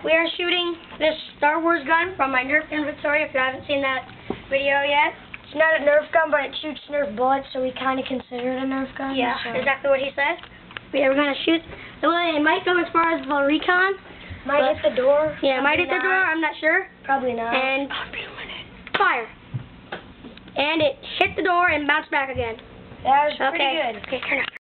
we are shooting this Star Wars gun from my Nerf inventory, if you haven't seen that video yet. It's not a Nerf gun, but it shoots Nerf bullets, so we kind of consider it a Nerf gun. Yeah, so. exactly what he said. We're going to shoot. It might go as far as the recon. Might hit the door. Yeah, it might hit the door, I'm not sure. Probably not. And fire. And it hit the door and bounced back again. That was pretty good. Okay, turn up.